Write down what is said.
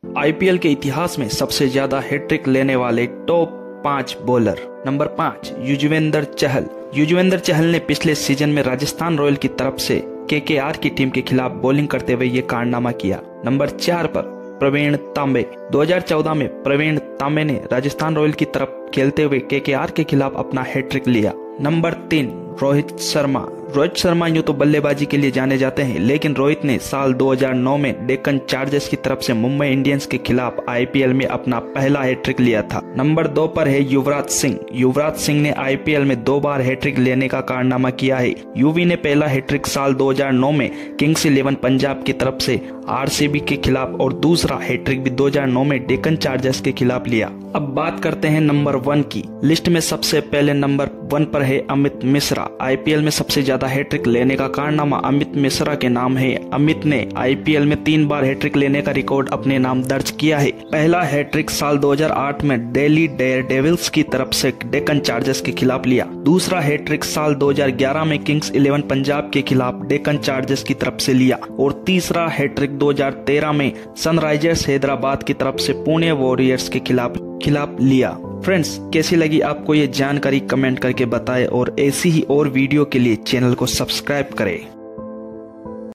IPL के इतिहास में सबसे ज्यादा हैट्रिक लेने वाले top 5 bowler. Number 5, Yuzvendra Chahal. Yuzvendra Chahal ने पिछले सीजन में राजस्थान रॉयल की तरफ से केकेआर की टीम के खिलाफ बॉलिंग करते हुए ये कारनामा किया। नंबर 4 पर प्रवीण तांबे। 2014 में प्रवीण तांबे ने राजस्थान रॉयल की तरफ खेलते हुए केकेआर के खिलाफ अपना हैट्रिक लिया। नंबर 3, रोहित शर्मा। रोहित शर्मा यूं तो बल्लेबाजी के लिए जाने जाते हैं, लेकिन रोहित ने साल 2009 में डेक्कन चार्जर्स की तरफ से मुंबई इंडियंस के खिलाफ आईपीएल में अपना पहला हैट्रिक लिया था। नंबर 2 पर है युवराज सिंह। युवराज सिंह ने आईपीएल में 2 बार हैट्रिक लेने का कारनामा किया है। युवी ने पहला हैट्रिक साल 2009 में किंग्स 11 पंजाब की तरफ से आरसीबी के खिलाफ और दूसरा हैट्रिक भी 2009 में डेक्कन चार्जर्स के खिलाफ लिया। अब बात करते हैं नंबर 1 की। लिस्ट में सबसे पहले नंबर 1 पर है अमित मिश्रा। आईपीएल में सबसे ज्यादा हैट्रिक लेने का कारनामा अमित मिश्रा के नाम है। अमित ने आईपीएल में 3 बार हैट्रिक लेने का रिकॉर्ड अपने नाम दर्ज किया है। पहला हैट्रिक साल 2008 में दिल्ली डेयरडेविल्स की तरफ से डेक्कन चार्जर्स के खिलाफ लिया। दूसरा हैट्रिक साल 2011 में किंग्स 11 पंजाब के खिलाफ डेक्कन चार्जर्स की तरफ से लिया और तीसरा हैट्रिक 2013 में सनराइजर्स हैदराबाद की तरफ से पुणे वॉरियर्स के खिलाफ लिया। फ्रेंड्स, कैसी लगी आपको ये जानकारी कमेंट करके बताएं और ऐसी ही और वीडियो के लिए चैनल को सब्सक्राइब करें।